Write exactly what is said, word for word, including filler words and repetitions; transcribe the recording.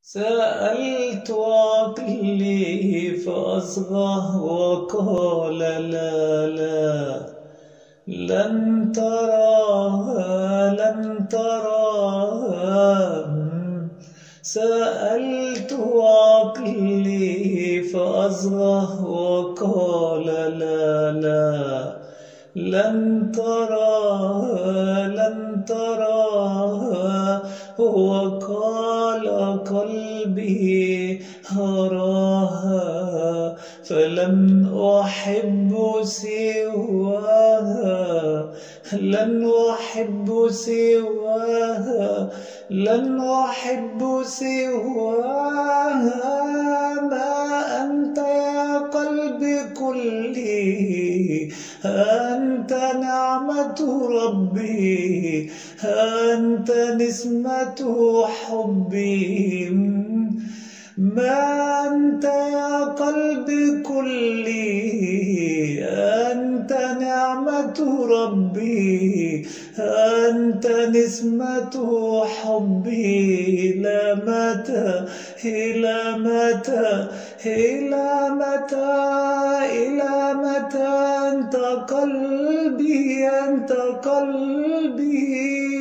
سألت عقلي فأصغى وقال لا لا لن تراها لن تراها. سألت عقلي فأصغى وقال لا لا لن تراها لن تراها. وقال قلبي هراها فلن أحب سواها لن أحب سواها لن أحب سواها. ما أنت يا قلبي كلي أنت نعمة ربي أنت نسمة حبي. ما أنت يا قلبي كلي أنت نعمة ربي أنت نسمة حبي. إلى متى إلى متى إلى متى إلى متى أنت قلبي أنت قلبي.